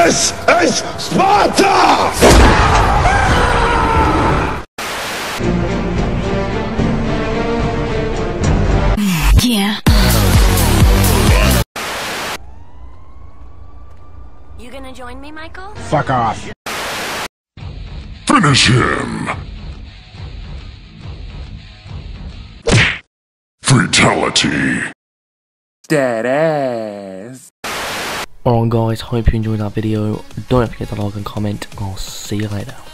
This is Sparta! Yeah. You gonna join me, Michael? Fuck off. Finish him! Fatality. Dead ass. Alright guys, hope you enjoyed that video. Don't forget to like and comment, and I'll see you later.